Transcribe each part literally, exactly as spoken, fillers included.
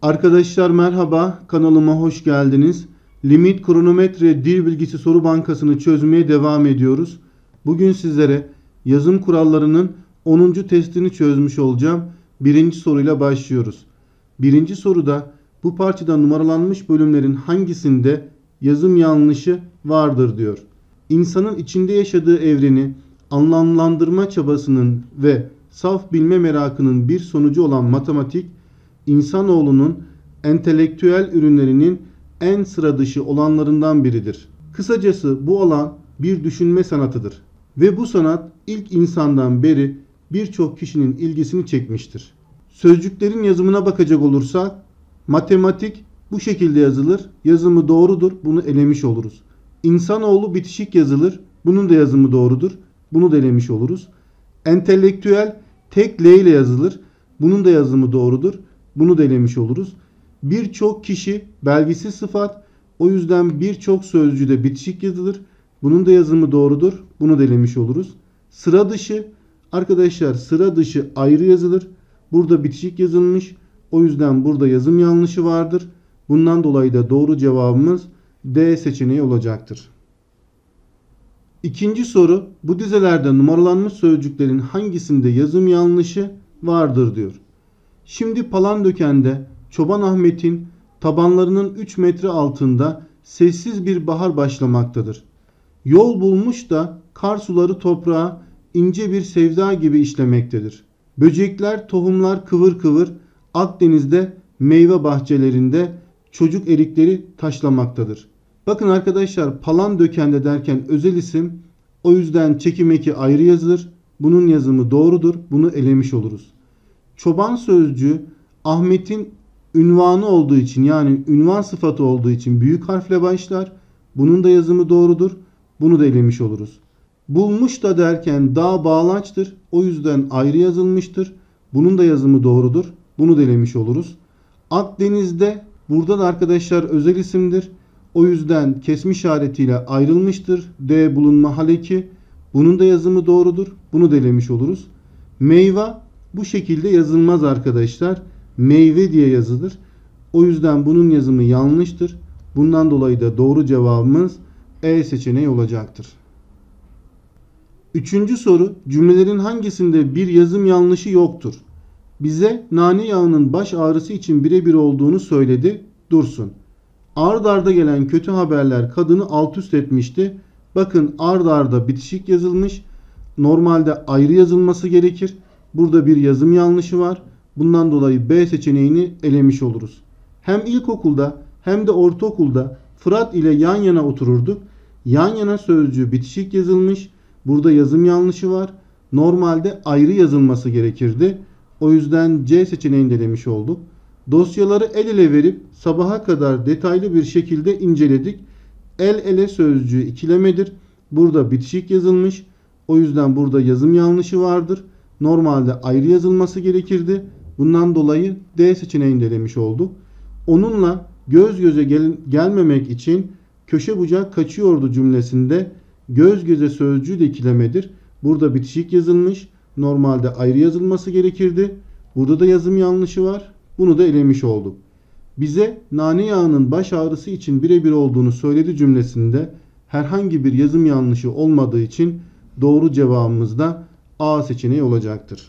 Arkadaşlar merhaba, kanalıma hoş geldiniz. Limit kronometre dil bilgisi soru bankasını çözmeye devam ediyoruz. Bugün sizlere yazım kurallarının onuncu testini çözmüş olacağım. Birinci soruyla başlıyoruz. Birinci soruda bu parçada numaralanmış bölümlerin hangisinde yazım yanlışı vardır diyor. İnsanın içinde yaşadığı evreni anlamlandırma çabasının ve saf bilme merakının bir sonucu olan matematik, İnsanoğlunun entelektüel ürünlerinin en sıra dışı olanlarından biridir. Kısacası bu alan bir düşünme sanatıdır. Ve bu sanat ilk insandan beri birçok kişinin ilgisini çekmiştir. Sözcüklerin yazımına bakacak olursak, matematik bu şekilde yazılır, yazımı doğrudur, bunu elemiş oluruz. İnsanoğlu bitişik yazılır, bunun da yazımı doğrudur, bunu da elemiş oluruz. Entelektüel tek L ile yazılır, bunun da yazımı doğrudur, bunu da elemiş oluruz. Birçok kişi belgisiz sıfat, o yüzden birçok sözcüde bitişik yazılır. Bunun da yazımı doğrudur, bunu da elemiş oluruz. Sıra dışı, arkadaşlar sıra dışı ayrı yazılır. Burada bitişik yazılmış, o yüzden burada yazım yanlışı vardır. Bundan dolayı da doğru cevabımız D seçeneği olacaktır. İkinci soru, bu dizelerde numaralanmış sözcüklerin hangisinde yazım yanlışı vardır diyor. Şimdi Palandöken'de Çoban Ahmet'in tabanlarının üç metre altında sessiz bir bahar başlamaktadır. Yol bulmuş da kar suları toprağa ince bir sevda gibi işlemektedir. Böcekler, tohumlar kıvır kıvır Akdeniz'de meyve bahçelerinde çocuk erikleri taşlamaktadır. Bakın arkadaşlar, Palandöken'de derken özel isim, o yüzden çekim eki ayrı yazılır. Bunun yazımı doğrudur. Bunu elemiş oluruz. Çoban sözcüğü Ahmet'in ünvanı olduğu için, yani ünvan sıfatı olduğu için büyük harfle başlar. Bunun da yazımı doğrudur. Bunu da elemiş oluruz. Bulmuş da derken dağ bağlaçtır. O yüzden ayrı yazılmıştır. Bunun da yazımı doğrudur. Bunu da elemiş oluruz. Akdeniz'de, burada da arkadaşlar özel isimdir. O yüzden kesme işaretiyle ayrılmıştır. D bulunma hal eki. Bunun da yazımı doğrudur. Bunu da elemiş oluruz. Meyve bu şekilde yazılmaz arkadaşlar. Meyve diye yazılır. O yüzden bunun yazımı yanlıştır. Bundan dolayı da doğru cevabımız E seçeneği olacaktır. Üçüncü soru, cümlelerin hangisinde bir yazım yanlışı yoktur? Bize nane yağının baş ağrısı için birebir olduğunu söyledi. Dursun. Ard arda gelen kötü haberler kadını alt üst etmişti. Bakın ard arda bitişik yazılmış. Normalde ayrı yazılması gerekir. Burada bir yazım yanlışı var. Bundan dolayı B seçeneğini elemiş oluruz. Hem ilkokulda hem de ortaokulda Fırat ile yan yana otururduk. Yan yana sözcüğü bitişik yazılmış. Burada yazım yanlışı var. Normalde ayrı yazılması gerekirdi. O yüzden C seçeneğini de elemiş olduk. Dosyaları el ele verip sabaha kadar detaylı bir şekilde inceledik. El ele sözcüğü ikilemedir. Burada bitişik yazılmış. O yüzden burada yazım yanlışı vardır. Normalde ayrı yazılması gerekirdi. Bundan dolayı D seçeneğini de elemiş olduk. Onunla göz göze gel gelmemek için köşe bucak kaçıyordu cümlesinde göz göze sözcüğü de ikilemedir. Burada bitişik yazılmış. Normalde ayrı yazılması gerekirdi. Burada da yazım yanlışı var. Bunu da elemiş olduk. Bize nane yağının baş ağrısı için birebir olduğunu söyledi cümlesinde herhangi bir yazım yanlışı olmadığı için doğru cevabımız da A seçeneği olacaktır.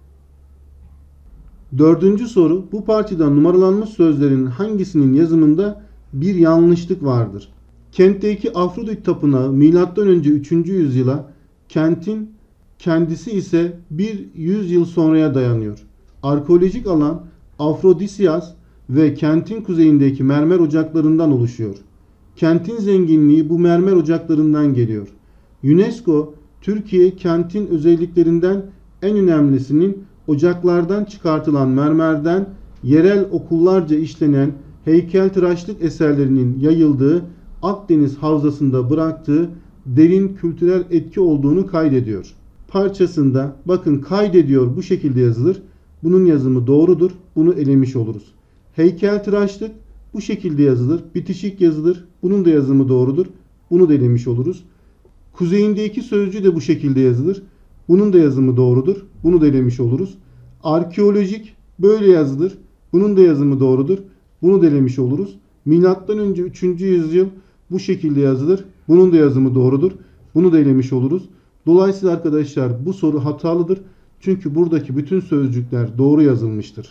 Dördüncü soru, bu parçada numaralanmış sözlerin hangisinin yazımında bir yanlışlık vardır? Kentteki Afrodit tapınağı milattan önce üçüncü yüzyıla, kentin kendisi ise bir yüz yıl sonraya dayanıyor. Arkeolojik alan Afrodisias ve kentin kuzeyindeki mermer ocaklarından oluşuyor. Kentin zenginliği bu mermer ocaklarından geliyor. UNESCO, Türkiye kentin özelliklerinden en önemlisinin ocaklardan çıkartılan mermerden yerel okullarca işlenen heykeltıraşlık eserlerinin yayıldığı Akdeniz havzasında bıraktığı derin kültürel etki olduğunu kaydediyor. Parçasında bakın kaydediyor bu şekilde yazılır. Bunun yazımı doğrudur. Bunu elemiş oluruz. Heykeltıraşlık bu şekilde yazılır. Bitişik yazılır. Bunun da yazımı doğrudur. Bunu da elemiş oluruz. Kuzeyindeki sözcüğü de bu şekilde yazılır. Bunun da yazımı doğrudur. Bunu da elemiş oluruz. Arkeolojik böyle yazılır. Bunun da yazımı doğrudur. Bunu da elemiş oluruz. Milattan önce üçüncü yüzyıl bu şekilde yazılır. Bunun da yazımı doğrudur. Bunu da elemiş oluruz. Dolayısıyla arkadaşlar bu soru hatalıdır. Çünkü buradaki bütün sözcükler doğru yazılmıştır.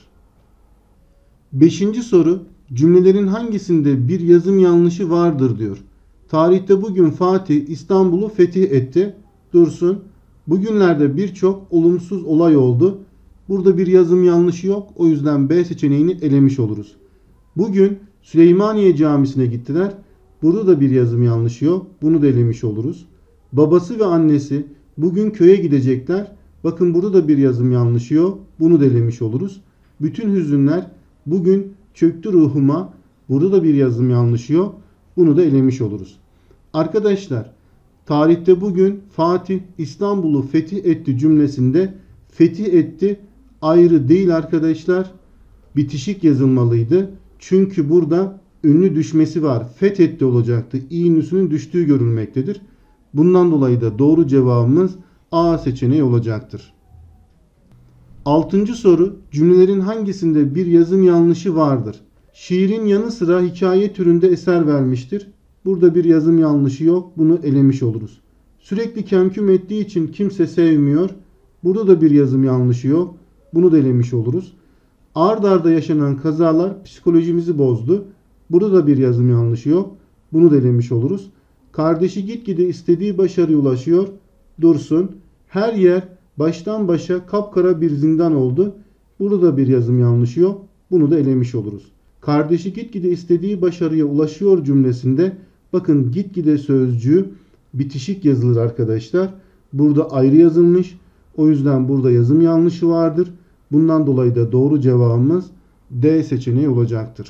Beşinci soru, cümlelerin hangisinde bir yazım yanlışı vardır diyor. Tarihte bugün Fatih İstanbul'u fetih etti. Dursun. Bugünlerde birçok olumsuz olay oldu. Burada bir yazım yanlışı yok. O yüzden B seçeneğini elemiş oluruz. Bugün Süleymaniye Camisi'ne gittiler. Burada da bir yazım yanlışı yok. Bunu da elemiş oluruz. Babası ve annesi bugün köye gidecekler. Bakın burada da bir yazım yanlışı yok. Bunu da elemiş oluruz. Bütün hüzünler bugün çöktü ruhuma. Burada da bir yazım yanlışı yok. Bunu da elemiş oluruz. Arkadaşlar, tarihte bugün Fatih İstanbul'u fetih etti cümlesinde fetih etti ayrı değil arkadaşlar. Bitişik yazılmalıydı. Çünkü burada ünlü düşmesi var. Fethetti olacaktı. İ'nüsünün düştüğü görülmektedir. Bundan dolayı da doğru cevabımız A seçeneği olacaktır. Altıncı soru, cümlelerin hangisinde bir yazım yanlışı vardır? Şiirin yanı sıra hikaye türünde eser vermiştir. Burada bir yazım yanlışı yok. Bunu elemiş oluruz. Sürekli kemküm ettiği için kimse sevmiyor. Burada da bir yazım yanlışı yok. Bunu da elemiş oluruz. Ard arda yaşanan kazalar psikolojimizi bozdu. Burada da bir yazım yanlışı yok. Bunu da elemiş oluruz. Kardeşi gitgide istediği başarıya ulaşıyor. Dursun. Her yer baştan başa kapkara bir zindan oldu. Burada da bir yazım yanlışı yok. Bunu da elemiş oluruz. Kardeşi gitgide istediği başarıya ulaşıyor cümlesinde bakın gitgide sözcüğü bitişik yazılır arkadaşlar. Burada ayrı yazılmış. O yüzden burada yazım yanlışı vardır. Bundan dolayı da doğru cevabımız D seçeneği olacaktır.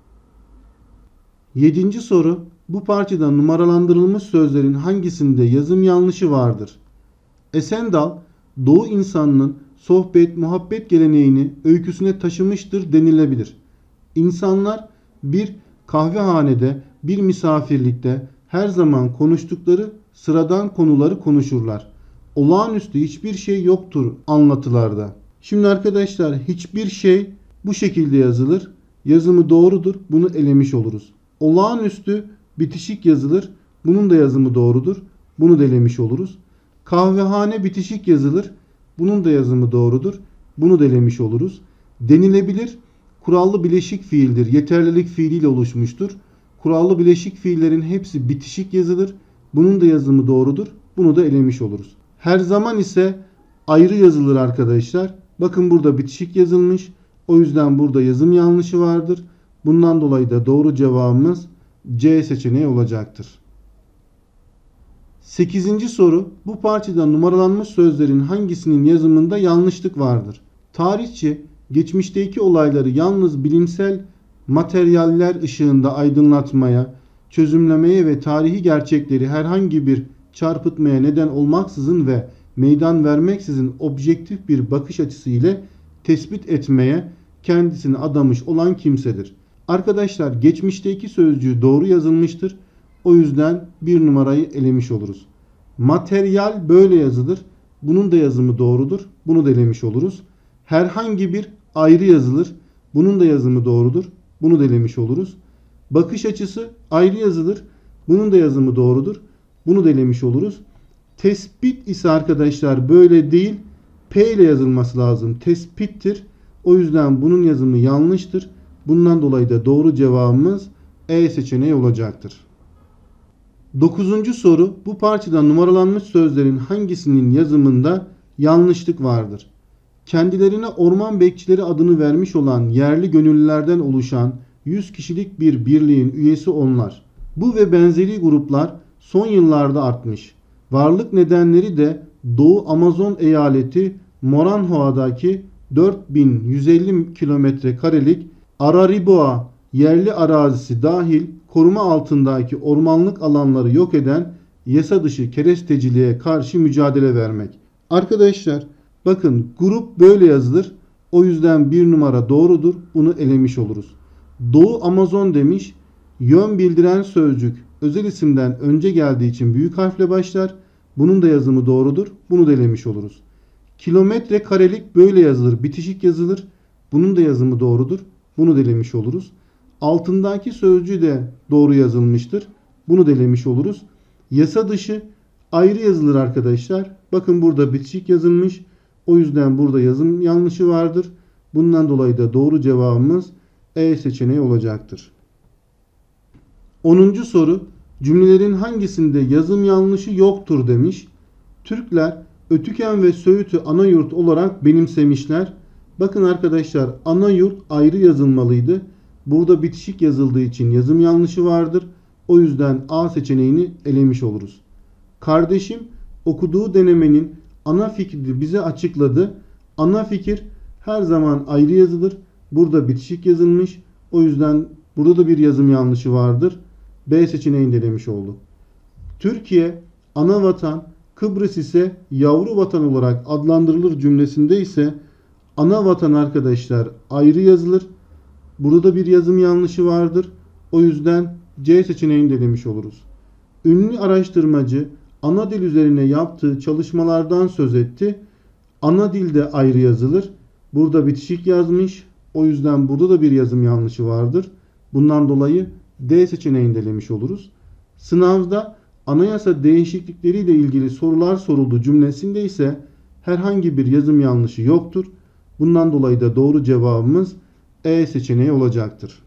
Yedinci soru. Bu parçada numaralandırılmış sözlerin hangisinde yazım yanlışı vardır? Esendal, Doğu insanının sohbet, muhabbet geleneğini öyküsüne taşımıştır denilebilir. İnsanlar bir kahvehanede, bir misafirlikte her zaman konuştukları sıradan konuları konuşurlar. Olağanüstü hiçbir şey yoktur anlatılarda. Şimdi arkadaşlar hiçbir şey bu şekilde yazılır. Yazımı doğrudur. Bunu elemiş oluruz. Olağanüstü bitişik yazılır. Bunun da yazımı doğrudur. Bunu da elemiş oluruz. Kahvehane bitişik yazılır. Bunun da yazımı doğrudur. Bunu da elemiş oluruz. Denilebilir. Kurallı bileşik fiildir. Yeterlilik fiiliyle oluşmuştur. Kurallı bileşik fiillerin hepsi bitişik yazılır. Bunun da yazımı doğrudur. Bunu da elemiş oluruz. Her zaman ise ayrı yazılır arkadaşlar. Bakın burada bitişik yazılmış. O yüzden burada yazım yanlışı vardır. Bundan dolayı da doğru cevabımız C seçeneği olacaktır. Sekizinci soru. Bu parçada numaralanmış sözlerin hangisinin yazımında yanlışlık vardır? Tarihçi geçmişteki olayları yalnız bilimsel materyaller ışığında aydınlatmaya, çözümlemeye ve tarihi gerçekleri herhangi bir çarpıtmaya neden olmaksızın ve meydan vermeksizin objektif bir bakış açısı ile tespit etmeye kendisini adamış olan kimsedir. Arkadaşlar geçmişteki sözcüğü doğru yazılmıştır. O yüzden bir numarayı elemiş oluruz. Materyal böyle yazılır. Bunun da yazımı doğrudur. Bunu da elemiş oluruz. Herhangi bir ayrı yazılır. Bunun da yazımı doğrudur. Bunu da elemiş oluruz. Bakış açısı ayrı yazılır. Bunun da yazımı doğrudur. Bunu da elemiş oluruz. Tespit ise arkadaşlar böyle değil. P ile yazılması lazım. Tespittir. O yüzden bunun yazımı yanlıştır. Bundan dolayı da doğru cevabımız E seçeneği olacaktır. Dokuzuncu soru. Bu parçada numaralanmış sözlerin hangisinin yazımında yanlışlık vardır? Kendilerine orman bekçileri adını vermiş olan yerli gönüllülerden oluşan yüz kişilik bir birliğin üyesi onlar. Bu ve benzeri gruplar son yıllarda artmış. Varlık nedenleri de Doğu Amazon eyaleti Moranhoa'daki dört bin yüz elli kilometre karelik Arariboa yerli arazisi dahil koruma altındaki ormanlık alanları yok eden yasa dışı keresteciliğe karşı mücadele vermek. Arkadaşlar bakın grup böyle yazılır. O yüzden bir numara doğrudur. Bunu elemiş oluruz. Doğu Amazon demiş. Yön bildiren sözcük özel isimden önce geldiği için büyük harfle başlar. Bunun da yazımı doğrudur. Bunu da elemiş oluruz. Kilometre karelik böyle yazılır. Bitişik yazılır. Bunun da yazımı doğrudur. Bunu da elemiş oluruz. Altındaki sözcüğü de doğru yazılmıştır. Bunu da elemiş oluruz. Yasa dışı ayrı yazılır arkadaşlar. Bakın burada bitişik yazılmış. O yüzden burada yazım yanlışı vardır. Bundan dolayı da doğru cevabımız E seçeneği olacaktır. onuncu soru. Cümlelerin hangisinde yazım yanlışı yoktur demiş. Türkler Ötüken ve Söğüt'ü ana yurt olarak benimsemişler. Bakın arkadaşlar, ana yurt ayrı yazılmalıydı. Burada bitişik yazıldığı için yazım yanlışı vardır. O yüzden A seçeneğini elemiş oluruz. Kardeşim okuduğu denemenin ana fikrini bize açıkladı. Ana fikir her zaman ayrı yazılır. Burada bitişik yazılmış. O yüzden burada da bir yazım yanlışı vardır. B seçeneğini de elemiş olduk. Türkiye ana vatan, Kıbrıs ise yavru vatan olarak adlandırılır cümlesinde ise ana vatan arkadaşlar ayrı yazılır. Burada da bir yazım yanlışı vardır. O yüzden C seçeneğini de elemiş oluruz. Ünlü araştırmacı ana dil üzerine yaptığı çalışmalardan söz etti. Ana dilde ayrı yazılır. Burada bitişik yazmış. O yüzden burada da bir yazım yanlışı vardır. Bundan dolayı D seçeneğini de elemiş oluruz. Sınavda anayasa değişiklikleriyle ilgili sorular soruldu cümlesinde ise herhangi bir yazım yanlışı yoktur. Bundan dolayı da doğru cevabımız E seçeneği olacaktır.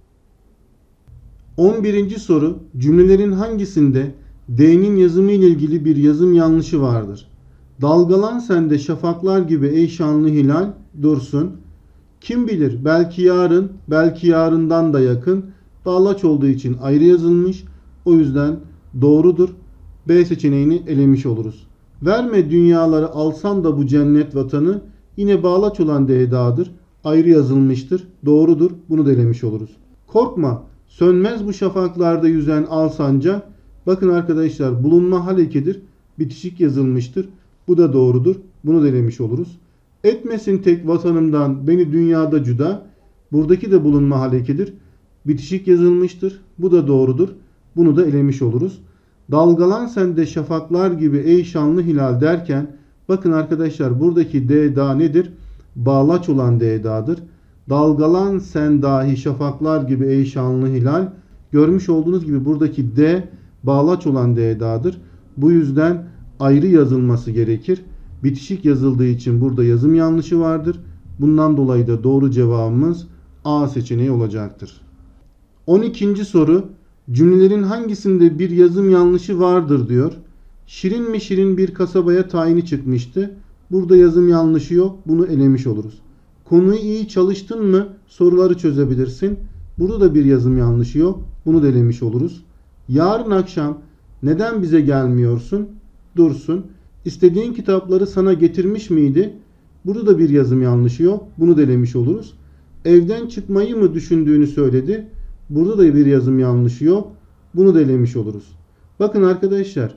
on birinci soru. Cümlelerin hangisinde D'nin yazımı ile ilgili bir yazım yanlışı vardır? Dalgalan sende şafaklar gibi ey şanlı hilal dursun. Kim bilir belki yarın, belki yarından da yakın. Bağlaç olduğu için ayrı yazılmış. O yüzden doğrudur. B seçeneğini elemiş oluruz. Verme dünyaları alsam da bu cennet vatanı. Yine bağlaç olan D edadır. Ayrı yazılmıştır. Doğrudur. Bunu da elemiş oluruz. Korkma. Sönmez bu şafaklarda yüzen al sancak. Bakın arkadaşlar, bulunma hal ekidir. Bitişik yazılmıştır. Bu da doğrudur. Bunu da elemiş oluruz. Etmesin tek vatanımdan beni dünyada cüda. Buradaki de bulunma hal ekidir. Bitişik yazılmıştır. Bu da doğrudur. Bunu da elemiş oluruz. Dalgalan sende şafaklar gibi ey şanlı hilal derken bakın arkadaşlar, buradaki D da nedir? Bağlaç olan D edadır. Dalgalan sen dahi şafaklar gibi ey şanlı hilal. Görmüş olduğunuz gibi buradaki D bağlaç olan D edadır. Bu yüzden ayrı yazılması gerekir. Bitişik yazıldığı için burada yazım yanlışı vardır. Bundan dolayı da doğru cevabımız A seçeneği olacaktır. on ikinci soru. Cümlelerin hangisinde bir yazım yanlışı vardır diyor. Şirin mi şirin bir kasabaya tayini çıkmıştı. Burada yazım yanlışı yok. Bunu elemiş oluruz. Konuyu iyi çalıştın mı soruları çözebilirsin. Burada da bir yazım yanlışı yok. Bunu da elemiş oluruz. Yarın akşam neden bize gelmiyorsun? Dursun. İstediğin kitapları sana getirmiş miydi? Burada da bir yazım yanlışı yok. Bunu da elemiş oluruz. Evden çıkmayı mı düşündüğünü söyledi. Burada da bir yazım yanlışı yok. Bunu da elemiş oluruz. Bakın arkadaşlar,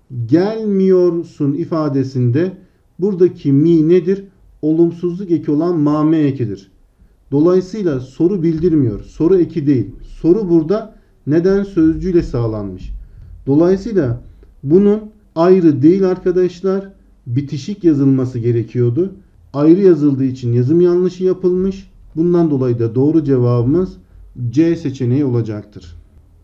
gelmiyorsun ifadesinde buradaki mi nedir? Olumsuzluk eki olan mame ekidir. Dolayısıyla soru bildirmiyor. Soru eki değil. Soru burada neden sözcüğüyle sağlanmış. Dolayısıyla bunun ayrı değil arkadaşlar. Bitişik yazılması gerekiyordu. Ayrı yazıldığı için yazım yanlışı yapılmış. Bundan dolayı da doğru cevabımız C seçeneği olacaktır.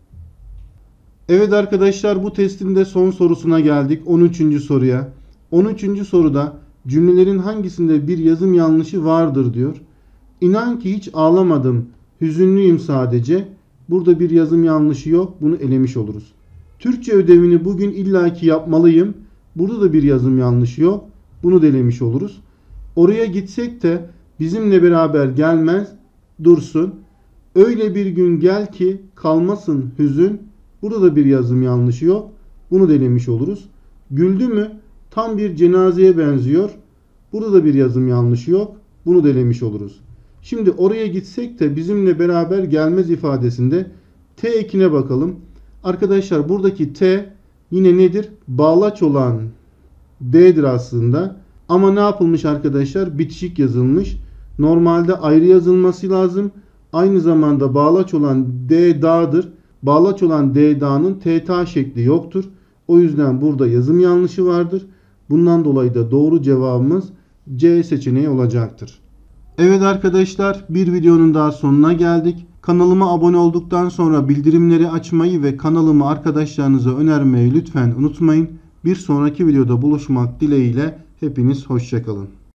Evet arkadaşlar, bu testin de son sorusuna geldik. on üçüncü soruya. on üçüncü soruda cümlelerin hangisinde bir yazım yanlışı vardır diyor. İnan ki hiç ağlamadım. Hüzünlüyüm sadece. Burada bir yazım yanlışı yok. Bunu elemiş oluruz. Türkçe ödevini bugün illaki yapmalıyım. Burada da bir yazım yanlışı yok. Bunu da elemiş oluruz. Oraya gitsek de bizimle beraber gelmez. Dursun. Öyle bir gün gel ki kalmasın hüzün. Burada da bir yazım yanlışı yok. Bunu da elemiş oluruz. Güldü mü? Tam bir cenazeye benziyor. Burada da bir yazım yanlışı yok. Bunu da elemiş oluruz. Şimdi oraya gitsek de bizimle beraber gelmez ifadesinde T ekine bakalım. Arkadaşlar buradaki T yine nedir? Bağlaç olan D'dir aslında. Ama ne yapılmış arkadaşlar? Bitişik yazılmış. Normalde ayrı yazılması lazım. Aynı zamanda bağlaç olan D da'dır. Bağlaç olan D da'nın T ta şekli yoktur. O yüzden burada yazım yanlışı vardır. Bundan dolayı da doğru cevabımız C seçeneği olacaktır. Evet arkadaşlar, bir videonun daha sonuna geldik. Kanalıma abone olduktan sonra bildirimleri açmayı ve kanalımı arkadaşlarınıza önermeyi lütfen unutmayın. Bir sonraki videoda buluşmak dileğiyle hepiniz hoşça kalın.